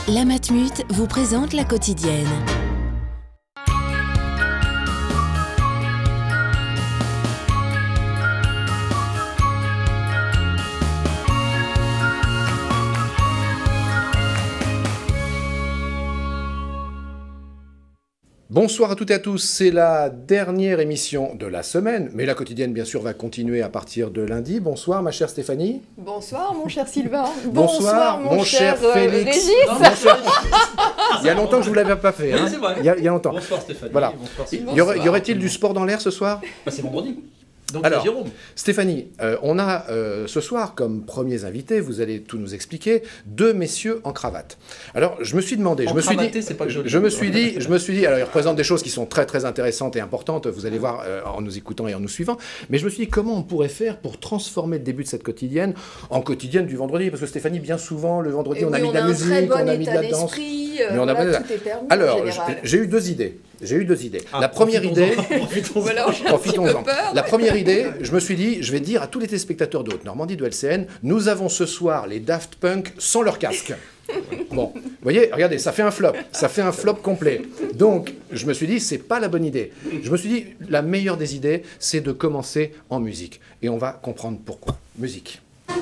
La Matmut vous présente la quotidienne. Bonsoir à toutes et à tous, c'est la dernière émission de la semaine, mais la quotidienne bien sûr va continuer à partir de lundi. Bonsoir ma chère Stéphanie. Bonsoir mon cher Sylvain. Bonsoir mon cher Félix. Régis. Il y a longtemps que je ne vous l'avais pas fait. Hein. Oui, c'est vrai. Il y a longtemps. Bonsoir Stéphanie. Voilà. Bonsoir Sylvain. Y aurait-il du sport dans l'air ce soir? C'est vendredi. Donc Alors, Jérôme. Stéphanie, on a ce soir comme premiers invités, vous allez tout nous expliquer, deux messieurs en cravate. Alors je me suis demandé, je me suis dit, alors ils représentent des choses qui sont très très intéressantes et importantes, vous allez voir en nous écoutant et en nous suivant, mais je me suis dit comment on pourrait faire pour transformer le début de cette quotidienne en quotidienne du vendredi, parce que Stéphanie, bien souvent le vendredi on a mis de la musique, on a mis de la danse. Mais on a tout est permis, alors j'ai eu deux idées. La première idée, profitons-en. La première idée, je me suis dit, je vais dire à tous les téléspectateurs de Haute-Normandie, de LCN, nous avons ce soir les Daft Punk sans leur casque. Bon, vous voyez, regardez, ça fait un flop complet. Donc, je me suis dit, c'est pas la bonne idée. Je me suis dit, la meilleure des idées, c'est de commencer en musique. Et on va comprendre pourquoi. Musique.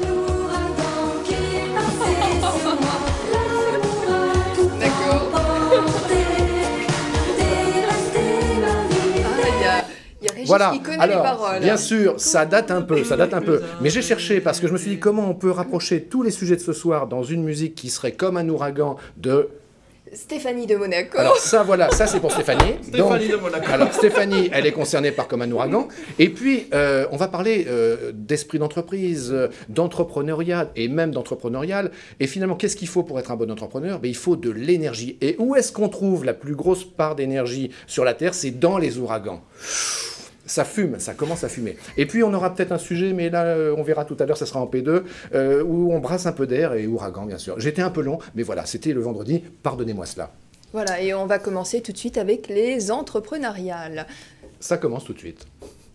Voilà, alors, bien sûr, ça date un peu, mais j'ai cherché parce que je me suis dit comment on peut rapprocher tous les sujets de ce soir dans une musique qui serait comme un ouragan de... Stéphanie de Monaco. Alors ça, voilà, ça c'est pour Stéphanie. Stéphanie de Monaco. Alors Stéphanie, elle est concernée par Comme un ouragan. Et puis, on va parler d'esprit d'entreprise, d'entrepreneuriat et même d'entrepreneurial. Et finalement, qu'est-ce qu'il faut pour être un bon entrepreneur? Il faut de l'énergie. Et où est-ce qu'on trouve la plus grosse part d'énergie sur la Terre? C'est dans les ouragans. Ça fume, ça commence à fumer. Et puis on aura peut-être un sujet, mais là on verra tout à l'heure, ça sera en P2, où on brasse un peu d'air et ouragan bien sûr. J'étais un peu long, mais voilà, c'était le vendredi, pardonnez-moi cela. Voilà, et on va commencer tout de suite avec les entrepreneuriales. Ça commence tout de suite.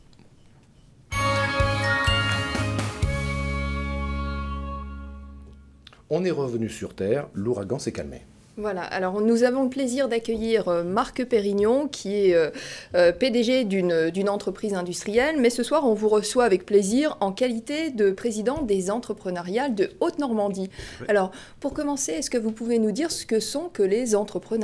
On est revenu sur Terre, l'ouragan s'est calmé. Voilà, alors nous avons le plaisir d'accueillir Marc Pérignon, qui est PDG d'une entreprise industrielle, mais ce soir on vous reçoit avec plaisir en qualité de président des entrepreneuriales de Haute-Normandie. Oui. Alors, pour commencer, est-ce que vous pouvez nous dire ce que sont que les entrepreneuriales ?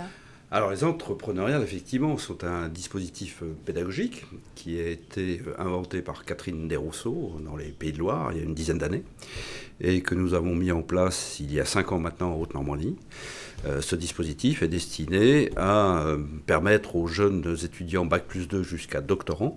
Alors les entrepreneuriales, effectivement, sont un dispositif pédagogique qui a été inventé par Catherine Desrousseaux dans les Pays de Loire il y a une dizaine d'années et que nous avons mis en place il y a 5 ans maintenant en Haute-Normandie. Ce dispositif est destiné à permettre aux jeunes étudiants Bac+2 jusqu'à doctorants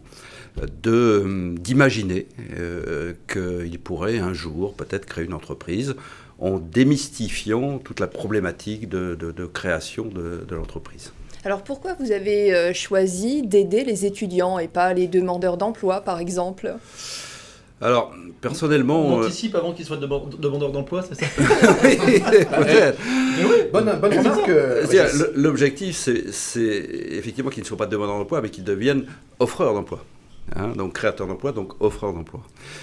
d'imaginer qu'ils pourraient un jour peut-être créer une entreprise en démystifiant toute la problématique de création de l'entreprise. Alors pourquoi vous avez choisi d'aider les étudiants et pas les demandeurs d'emploi, par exemple ? Alors, personnellement... On anticipe avant qu'ils soient demandeurs d'emploi, c'est ça? Oui, peut-être. Oui, bonne remarque. L'objectif, c'est effectivement qu'ils ne soient pas demandeurs d'emploi, mais qu'ils deviennent offreurs d'emploi. Hein, donc créateurs d'emploi, donc offreurs d'emploi.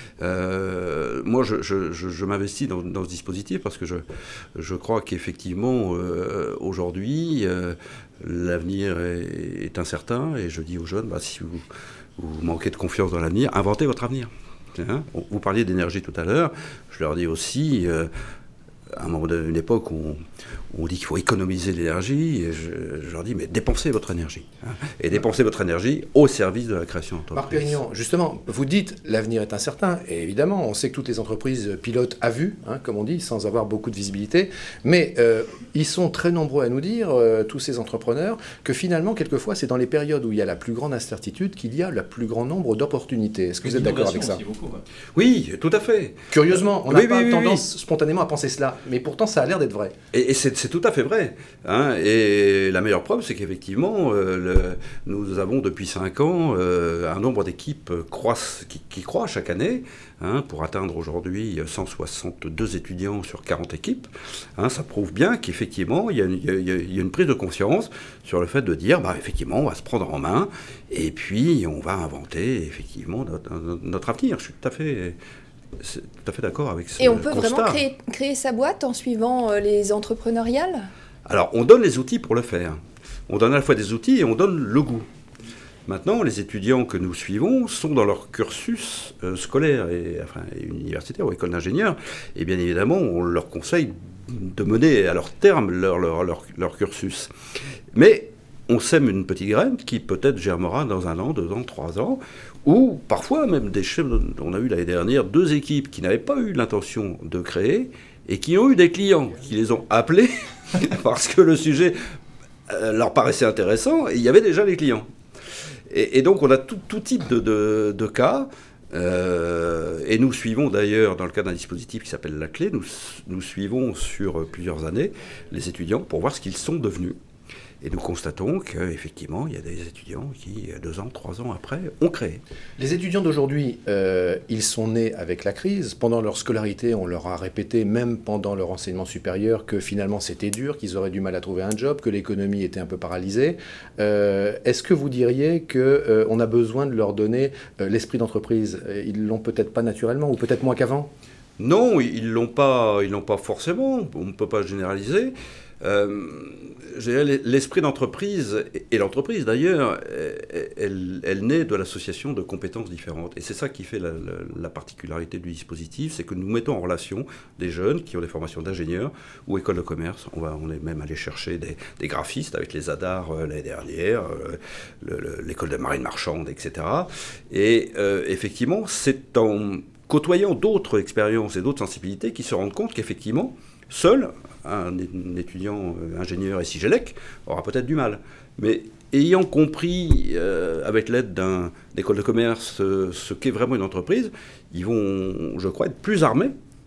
Moi, je m'investis dans ce dispositif parce que je crois qu'effectivement, aujourd'hui, l'avenir est incertain. Et je dis aux jeunes, si vous manquez de confiance dans l'avenir, inventez votre avenir. Hein, vous parliez d'énergie tout à l'heure. Je leur dis aussi... à un moment d'une époque où on dit qu'il faut économiser l'énergie, et je leur dis, mais dépensez votre énergie. Hein, et dépensez votre énergie au service de la création d'entreprise. Marc Pérignon, justement, vous dites l'avenir est incertain, et évidemment, on sait que toutes les entreprises pilotent à vue, hein, comme on dit, sans avoir beaucoup de visibilité, mais ils sont très nombreux à nous dire, tous ces entrepreneurs, que finalement, quelquefois, c'est dans les périodes où il y a la plus grande incertitude qu'il y a le plus grand nombre d'opportunités. Est-ce que vous êtes d'accord avec ça? Oui, tout à fait. Curieusement, on n'a pas tendance spontanément à penser cela. Mais pourtant, ça a l'air d'être vrai. Et c'est tout à fait vrai. Hein. Et la meilleure preuve, c'est qu'effectivement, nous avons depuis 5 ans un nombre d'équipes qui croît chaque année, hein, pour atteindre aujourd'hui 162 étudiants sur 40 équipes. Hein, ça prouve bien qu'effectivement, il y a une prise de conscience sur le fait de dire, effectivement, on va se prendre en main et puis on va inventer effectivement notre avenir. Je suis tout à fait C'est tout à fait d'accord avec ce Et on peut constat. vraiment créer sa boîte en suivant les entrepreneuriales? Alors, on donne les outils pour le faire. On donne à la fois des outils et on donne le goût. Maintenant, les étudiants que nous suivons sont dans leur cursus scolaire et universitaire ou école d'ingénieur. Et bien évidemment, on leur conseille de mener à leur terme leur cursus. Mais on sème une petite graine qui peut-être germera dans 1 an, 2 ans, 3 ans, ou parfois même des chefs. On a eu l'année dernière 2 équipes qui n'avaient pas eu l'intention de créer et qui ont eu des clients qui les ont appelés parce que le sujet leur paraissait intéressant et il y avait déjà des clients. Et donc on a tout type de cas. Et nous suivons d'ailleurs, dans le cadre d'un dispositif qui s'appelle La Clé, nous suivons sur plusieurs années les étudiants pour voir ce qu'ils sont devenus. Et nous constatons qu'effectivement, il y a des étudiants qui, 2 ans, 3 ans après, ont créé. Les étudiants d'aujourd'hui, ils sont nés avec la crise. Pendant leur scolarité, on leur a répété, même pendant leur enseignement supérieur, que finalement c'était dur, qu'ils auraient du mal à trouver un job, que l'économie était un peu paralysée. Est-ce que vous diriez qu'on a besoin de leur donner l'esprit d'entreprise? Ils l'ont peut-être pas naturellement, ou peut-être moins qu'avant? Non, ils l'ont pas forcément. On ne peut pas généraliser. L'esprit d'entreprise, et l'entreprise d'ailleurs, elle naît de l'association de compétences différentes. Et c'est ça qui fait la particularité du dispositif, c'est que nous mettons en relation des jeunes qui ont des formations d'ingénieurs ou école de commerce. On est même allé chercher des graphistes avec les ADAR l'année dernière, l'école de marine marchande, etc. Et effectivement, c'est en côtoyant d'autres expériences et d'autres sensibilités qu'ils se rendent compte qu'effectivement, seul, un étudiant ingénieur et SIGELEC aura peut-être du mal. Mais ayant compris, avec l'aide d'une école de commerce, ce qu'est vraiment une entreprise, ils vont, je crois, être plus armés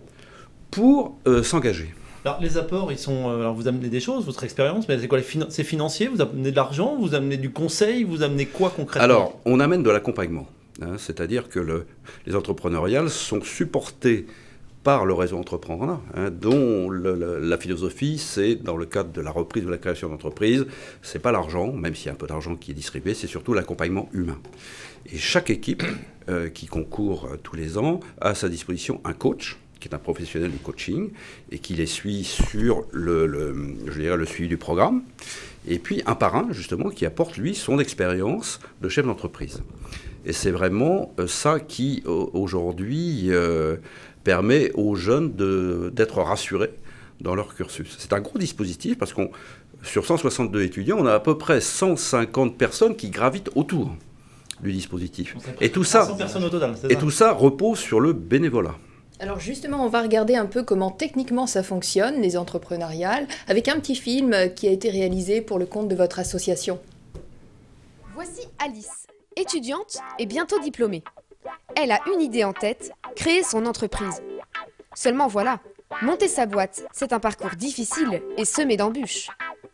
pour s'engager. Alors, les apports, ils sont. Alors, vous amenez des choses, votre expérience, mais c'est quoi? C'est financier? Vous amenez de l'argent? Vous amenez du conseil? Vous amenez quoi concrètement? Alors, on amène de l'accompagnement. C'est-à-dire que les entrepreneuriales sont supportées par le réseau Entreprendre, dont la philosophie, c'est, dans le cadre de la reprise ou la création d'entreprise, c'est pas l'argent, même s'il y a un peu d'argent qui est distribué, c'est surtout l'accompagnement humain. Et chaque équipe qui concourt tous les ans a à sa disposition un coach, qui est un professionnel du coaching, et qui les suit sur le suivi du programme, et puis un parrain, justement, qui apporte, lui, son expérience de chef d'entreprise. Et c'est vraiment ça qui, aujourd'hui, permet aux jeunes d'être rassurés dans leur cursus. C'est un gros dispositif parce qu'on, sur 162 étudiants, on a à peu près 150 personnes qui gravitent autour du dispositif. Et tout ça, 100 personnes au total, c'est ça ? Tout ça repose sur le bénévolat. Alors justement, on va regarder un peu comment techniquement ça fonctionne, les entrepreneuriales, avec un petit film qui a été réalisé pour le compte de votre association. Voici Alice, étudiante et bientôt diplômée. Elle a une idée en tête, créer son entreprise. Seulement voilà, monter sa boîte, c'est un parcours difficile et semé d'embûches.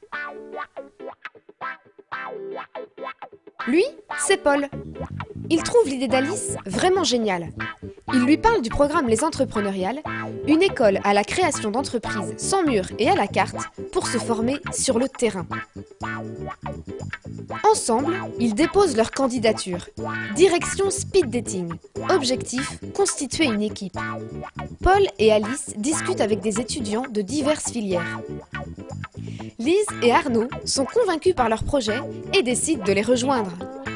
Lui, c'est Paul. Il trouve l'idée d'Alice vraiment géniale. Il lui parle du programme Les Entrepreneuriales, une école à la création d'entreprises sans mur et à la carte pour se former sur le terrain. Ensemble, ils déposent leur candidature. Direction speed dating. Objectif, constituer une équipe. Paul et Alice discutent avec des étudiants de diverses filières. Lise et Arnaud sont convaincus par leur projet et décident de les rejoindre.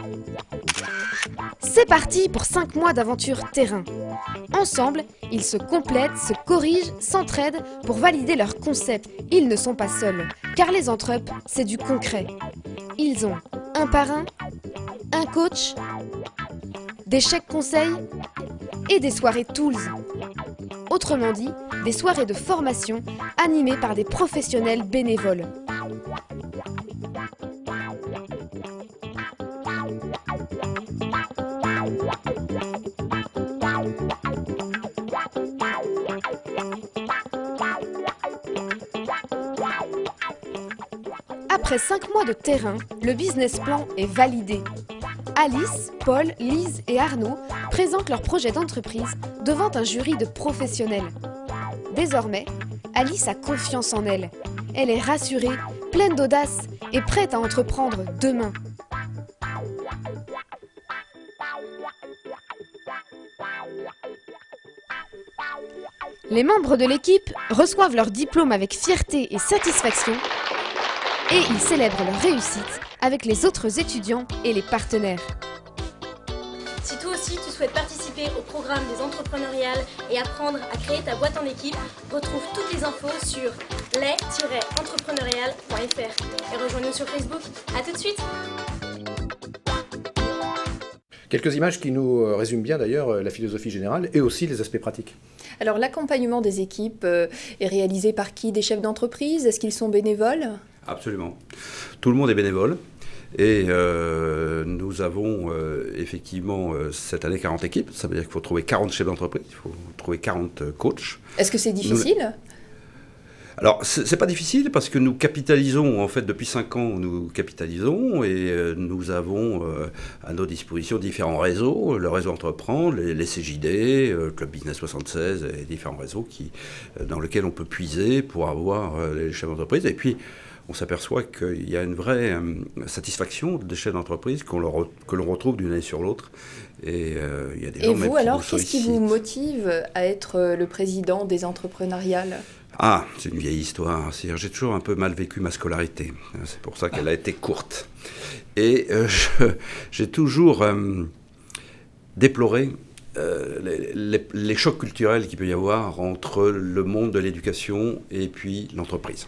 C'est parti pour 5 mois d'aventure terrain. Ensemble, ils se complètent, se corrigent, s'entraident pour valider leur concept. Ils ne sont pas seuls, car les entrep, c'est du concret. Ils ont un parrain, un coach, des chèques conseils et des soirées tools. Autrement dit, des soirées de formation animées par des professionnels bénévoles. Après 5 mois de terrain, le business plan est validé. Alice, Paul, Lise et Arnaud présentent leur projet d'entreprise devant un jury de professionnels. Désormais, Alice a confiance en elle. Elle est rassurée, pleine d'audace et prête à entreprendre demain. Les membres de l'équipe reçoivent leur diplôme avec fierté et satisfaction et ils célèbrent leur réussite avec les autres étudiants et les partenaires. Si toi aussi tu souhaites participer au programme des entrepreneuriales et apprendre à créer ta boîte en équipe, retrouve toutes les infos sur les-entrepreneurial.fr et rejoins-nous sur Facebook. A tout de suite. Quelques images qui nous résument bien d'ailleurs la philosophie générale et aussi les aspects pratiques. Alors l'accompagnement des équipes est réalisé par qui? Des chefs d'entreprise? Est-ce qu'ils sont bénévoles? Absolument. Tout le monde est bénévole. Et nous avons effectivement cette année 40 équipes. Ça veut dire qu'il faut trouver 40 chefs d'entreprise, il faut trouver 40 coachs. Est-ce que c'est difficile? Alors, c'est pas difficile parce que nous capitalisons, en fait, depuis 5 ans, nous capitalisons et nous avons à nos dispositions différents réseaux, le réseau Entreprendre, les CJD, Club Business 76 et différents réseaux dans lesquels on peut puiser pour avoir les chefs d'entreprise. Et puis, on s'aperçoit qu'il y a une vraie satisfaction des chefs d'entreprise que l'on retrouve d'une année sur l'autre. Et il y a des gens Et vous, même alors, qui nous qu'est-ce qui vous motive à être le président des entrepreneuriales? Ah, c'est une vieille histoire. J'ai toujours un peu mal vécu ma scolarité. C'est pour ça qu'elle a été courte. Et j'ai toujours déploré les chocs culturels qu'il peut y avoir entre le monde de l'éducation et puis l'entreprise.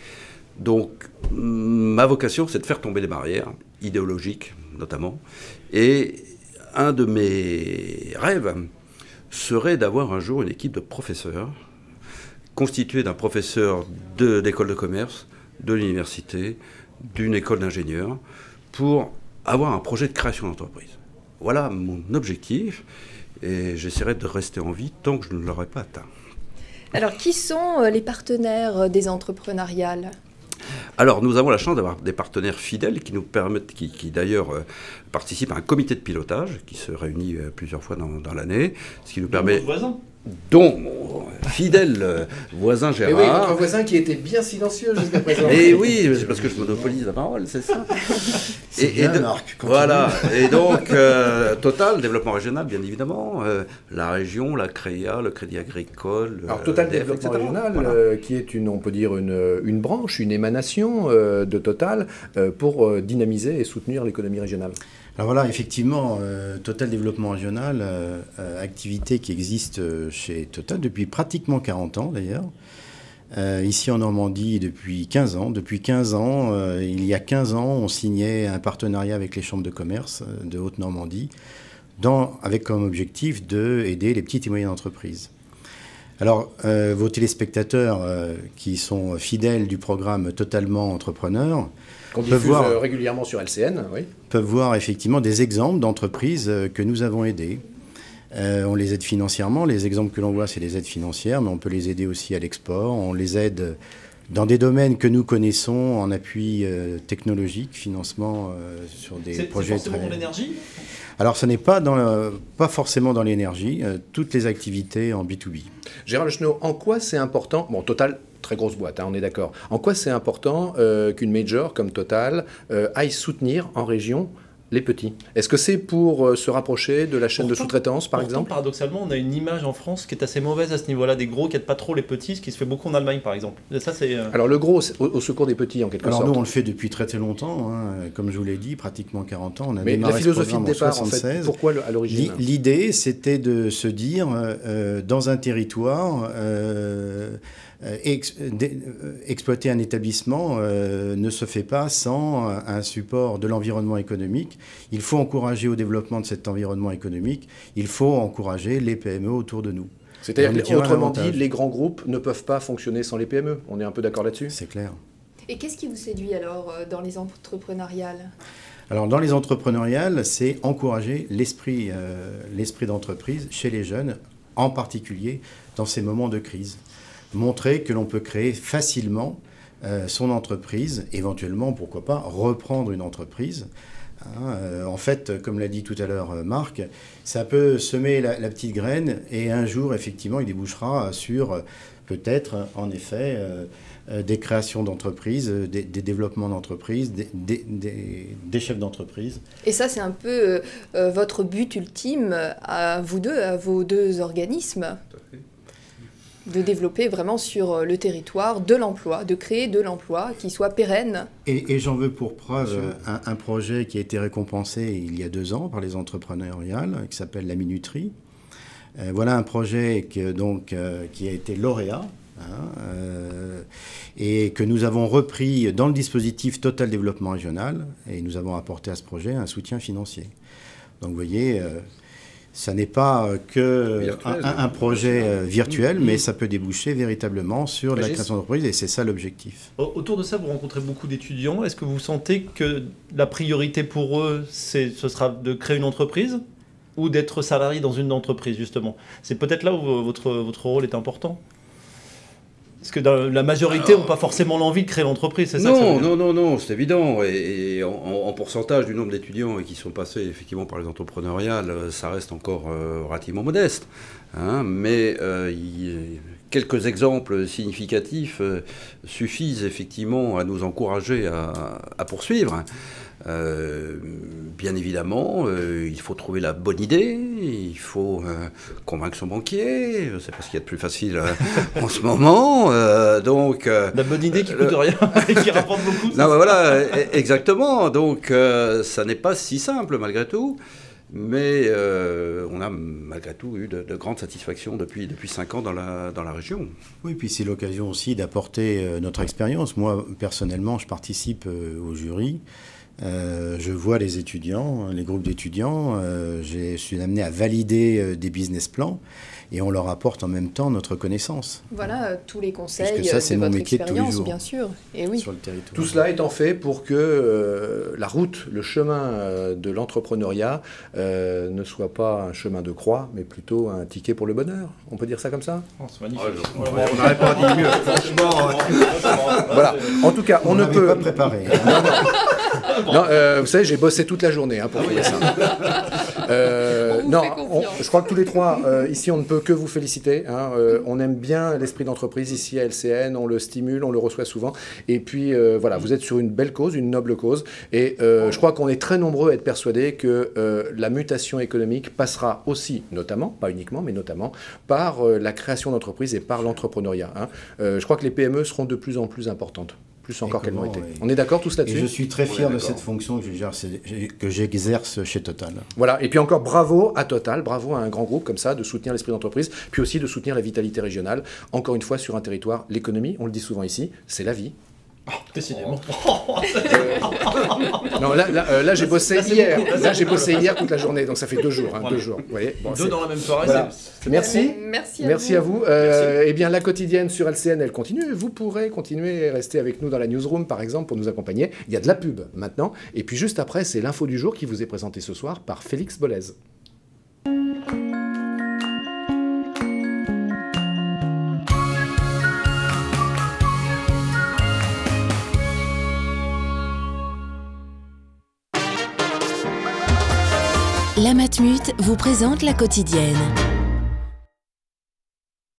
Donc, ma vocation, c'est de faire tomber les barrières, idéologiques notamment. Et un de mes rêves serait d'avoir un jour une équipe de professeurs constituée d'un professeur d'école de commerce, de l'université, d'une école d'ingénieurs, pour avoir un projet de création d'entreprise. Voilà mon objectif, et j'essaierai de rester en vie tant que je ne l'aurai pas atteint. Alors, qui sont les partenaires des entrepreneuriales? Alors, nous avons la chance d'avoir des partenaires fidèles qui nous permettent, qui d'ailleurs participent à un comité de pilotage qui se réunit plusieurs fois dans l'année, ce qui nous permet... dont mon fidèle voisin Gérard. Et oui, votre voisin qui était bien silencieux jusqu'à présent. Et oui, c'est parce que je monopolise la parole, c'est ça. C'est bien, Marc. Voilà, et donc Total, développement régional, bien évidemment, la région, la CREA, le Crédit Agricole. Alors Total Développement Régional, voilà. Qui est on peut dire une branche, une émanation de Total pour dynamiser et soutenir l'économie régionale. Alors voilà, effectivement, Total Développement Régional, activité qui existe chez Total depuis pratiquement 40 ans d'ailleurs. Ici en Normandie depuis 15 ans. Depuis 15 ans, il y a 15 ans, on signait un partenariat avec les chambres de commerce de Haute-Normandie avec comme objectif d'aider les petites et moyennes entreprises. Alors, vos téléspectateurs qui sont fidèles du programme Totalement Entrepreneur qu'on diffuse régulièrement sur LCN, oui. Peuvent voir effectivement des exemples d'entreprises que nous avons aidées. On les aide financièrement. Les exemples que l'on voit, c'est des aides financières, mais on peut les aider aussi à l'export. On les aide dans des domaines que nous connaissons, en appui technologique, financement sur des projets... C'est forcément dans l'énergie ? Alors, ce n'est pas forcément dans l'énergie, toutes les activités en B2B. Gérald Chenot, en quoi c'est important, bon, Total, très grosse boîte, hein, on est d'accord, en quoi c'est important qu'une major comme Total aille soutenir en région les petits? Est-ce que c'est pour se rapprocher de la chaîne de sous-traitance, par exemple? Paradoxalement, on a une image en France qui est assez mauvaise à ce niveau-là, des gros qui n'aident pas trop les petits, ce qui se fait beaucoup en Allemagne, par exemple. Et ça, c'est... Alors le gros au secours des petits, en quelque sorte. Alors nous, on le fait depuis très très longtemps, hein. Comme je vous l'ai dit, pratiquement 40 ans. On a Mais démarré la philosophie de départ, 76. en fait, pourquoi à l'origine? L'idée, c'était de se dire, dans un territoire... exploiter un établissement ne se fait pas sans un support de l'environnement économique. Il faut encourager au développement de cet environnement économique. Il faut encourager les PME autour de nous. C'est-à-dire, autrement dit, les grands groupes ne peuvent pas fonctionner sans les PME. On est un peu d'accord là-dessus? C'est clair. Et qu'est-ce qui vous séduit alors dans les entrepreneuriales? Alors, dans les entrepreneuriales, c'est encourager l'esprit d'entreprise chez les jeunes, en particulier dans ces moments de crise. Montrer que l'on peut créer facilement son entreprise, éventuellement, pourquoi pas, reprendre une entreprise. En fait, comme l'a dit tout à l'heure Marc, ça peut semer la petite graine et un jour, effectivement, il débouchera sur peut-être, en effet, des créations d'entreprises, des développements d'entreprises, des chefs d'entreprise. Et ça, c'est un peu votre but ultime à vous deux, à vos deux organismes. de développer vraiment sur le territoire de l'emploi, de créer de l'emploi qui soit pérenne. Et j'en veux pour preuve un projet qui a été récompensé il y a 2 ans par les entrepreneuriales, qui s'appelle la Minuterie. Voilà un projet qui a été lauréat. Et que nous avons repris dans le dispositif Total Développement Régional, et nous avons apporté à ce projet un soutien financier. Donc vous voyez, ça n'est pas un projet virtuel, mais ça peut déboucher véritablement sur la création d'entreprise, et c'est ça l'objectif. Autour de ça, vous rencontrez beaucoup d'étudiants. Est-ce que vous sentez que la priorité pour eux, ce sera de créer une entreprise ou d'être salarié dans une entreprise, justement? C'est peut-être là où votre rôle est important. Parce que la majorité n'ont pas forcément l'envie de créer l'entreprise, c'est ça? Non, c'est évident. Et en pourcentage du nombre d'étudiants qui sont passés effectivement par les entrepreneuriales, ça reste encore relativement modeste. Mais quelques exemples significatifs suffisent effectivement à nous encourager à poursuivre. Bien évidemment, il faut trouver la bonne idée, il faut convaincre son banquier, c'est pas ce qu'il y a de plus facile en ce moment. La bonne idée qui coûte rien et qui rapporte beaucoup. Non, voilà, exactement. Donc, ça n'est pas si simple malgré tout. Mais on a malgré tout eu de grandes satisfactions depuis 5 ans dans la région. Oui, puis c'est l'occasion aussi d'apporter notre expérience. Moi, personnellement, je participe au jury. Je vois les étudiants, les groupes d'étudiants. Je suis amené à valider des business plans et on leur apporte en même temps notre connaissance. Voilà, tous les conseils ça, c'est de mon votre métier de tous les expérience, jours, bien sûr. Et oui. Sur le territoire. Tout cela étant fait pour que la route, le chemin de l'entrepreneuriat ne soit pas un chemin de croix, mais plutôt un ticket pour le bonheur. On peut dire ça comme ça? C'est magnifique. On n'aurait pas dit mieux, franchement. Voilà. En tout cas, on ne peut pas préparer. Non, vous savez, j'ai bossé toute la journée pour trouver ça. Je crois que tous les trois, ici, on ne peut que vous féliciter. On aime bien l'esprit d'entreprise ici à LCN, on le stimule, on le reçoit souvent. Et puis, voilà, vous êtes sur une belle cause, une noble cause. Et je crois qu'on est très nombreux à être persuadés que la mutation économique passera aussi, notamment, pas uniquement, mais notamment, par la création d'entreprises et par l'entrepreneuriat. Je crois que les PME seront de plus en plus importantes. Plus encore qu'elles l'ont été. On est d'accord tous là-dessus? Et je suis très fier de cette fonction que j'exerce chez Total. Voilà, et puis encore bravo à Total, bravo à un grand groupe comme ça, de soutenir l'esprit d'entreprise, puis aussi de soutenir la vitalité régionale. Encore une fois, sur un territoire, l'économie, on le dit souvent ici, c'est la vie. Décidément. Non, là j'ai bossé hier. Là j'ai bossé hier toute la journée, donc ça fait 2 jours. 2 jours. Vous voyez, deux dans la même soirée. Voilà. Merci. Merci à vous. Eh bien, la quotidienne sur LCN, elle continue. Vous pourrez continuer à rester avec nous dans la newsroom, par exemple, pour nous accompagner. Il y a de la pub maintenant. Et puis juste après, c'est l'info du jour qui vous est présentée ce soir par Félix Bollez. La Matmut vous présente la quotidienne.